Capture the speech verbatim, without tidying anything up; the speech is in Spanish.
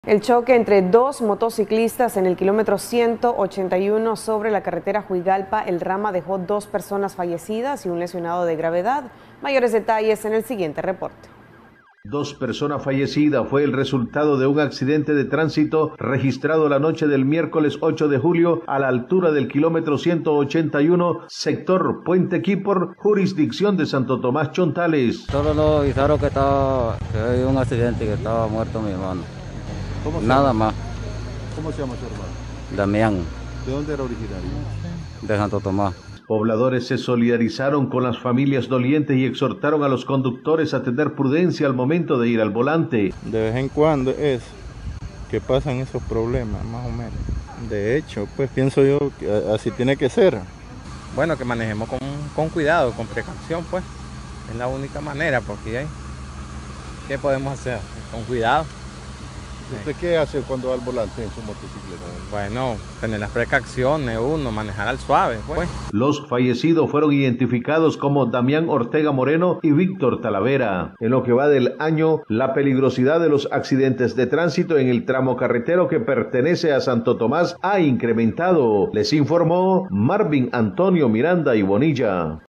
El choque entre dos motociclistas en el kilómetro ciento ochenta y uno sobre la carretera Juigalpa-El Rama dejó dos personas fallecidas y un lesionado de gravedad. Mayores detalles en el siguiente reporte. Dos personas fallecidas fue el resultado de un accidente de tránsito registrado la noche del miércoles ocho de julio a la altura del kilómetro ciento ochenta y uno, sector Puente Quípor, jurisdicción de Santo Tomás Chontales. Solo nos avisaron que estaba, que había un accidente, que estaba muerto mi hermano. ¿Cómo se Nada llama? más. ¿Cómo se llama su hermano? Damián, ¿De dónde era originario? de Santo Tomás. Pobladores se solidarizaron con las familias dolientes y exhortaron a los conductores a tener prudencia al momento de ir al volante. De vez en cuando es que pasan esos problemas, más o menos. De hecho, pues pienso yo que así tiene que ser. Bueno, que manejemos con, con cuidado, con precaución, pues. Es la única manera, porque ¿eh? ¿qué podemos hacer? Con cuidado. ¿Usted qué hace cuando va al volante en su motocicleta? Bueno, tener las precauciones, uno, manejar al suave, pues. Los fallecidos fueron identificados como Damián Ortega Moreno y Víctor Talavera. En lo que va del año, la peligrosidad de los accidentes de tránsito en el tramo carretero que pertenece a Santo Tomás ha incrementado. Les informó Marvin Antonio Miranda y Bonilla.